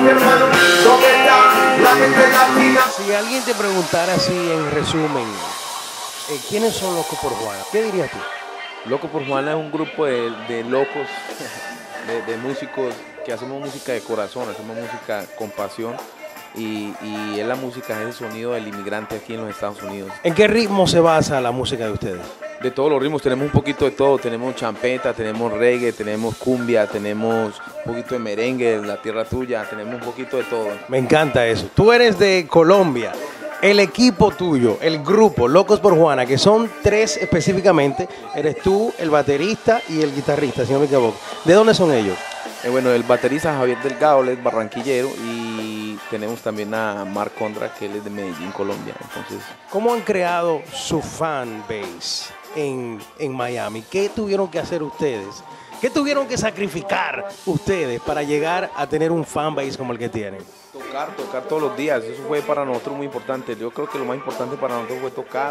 hermano, ¿dónde está la gente latina? Si alguien te preguntara así en resumen, ¿quiénes son Locos por Juana? ¿Qué dirías tú? Loco por Juana es un grupo de locos, de músicos que hacemos música de corazón, hacemos música con pasión y es la música, es el sonido del inmigrante aquí en los Estados Unidos. ¿En qué ritmo se basa la música de ustedes? De todos los ritmos, tenemos un poquito de todo, tenemos champeta, tenemos reggae, tenemos cumbia, tenemos un poquito de merengue, la tierra tuya, tenemos un poquito de todo. Me encanta eso. Tú eres de Colombia. El equipo tuyo, el grupo Locos por Juana, que son 3 específicamente, eres tú, el baterista y el guitarrista, si no me equivoco. ¿De dónde son ellos? Bueno, el baterista Javier Delgado, él es barranquillero y tenemos también a Marc Condra, que él es de Medellín, Colombia. Entonces, ¿cómo han creado su fan base en Miami? ¿Qué tuvieron que hacer ustedes? ¿Qué tuvieron que sacrificar ustedes para llegar a tener un fan base como el que tienen? tocar todos los días, eso fue para nosotros muy importante. Yo creo que lo más importante para nosotros fue tocar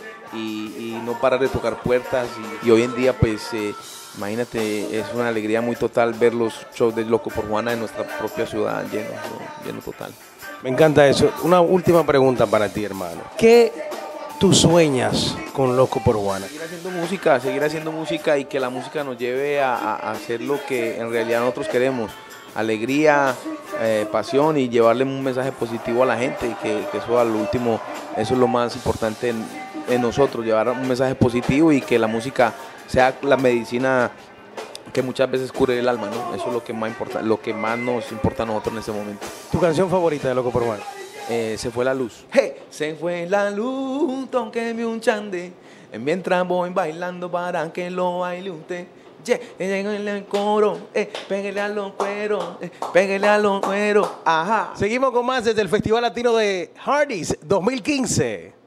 y no parar de tocar puertas. Y hoy en día, pues, imagínate, es una alegría muy total ver los shows de Loco por Juana en nuestra propia ciudad lleno total. Me encanta eso. Una última pregunta para ti, hermano. ¿Qué tú sueñas con Loco por Juana? Seguir haciendo música y que la música nos lleve a hacer lo que en realidad nosotros queremos. Alegría, pasión y llevarle un mensaje positivo a la gente y que eso al último, eso es lo más importante en nosotros, llevar un mensaje positivo y que la música sea la medicina que muchas veces cure el alma, ¿no? Eso es lo que más importa, lo que más nos importa a nosotros en ese momento. ¿Tu canción favorita de Loco por Juana? Se fue la luz. Hey, se fue la luz, tóqueme un chande, mientras voy bailando para que lo baile usted. En el coro, pégale a los cueros, pégale a los cueros, ajá. Seguimos con más desde el Festival Latino de Hardee's 2015.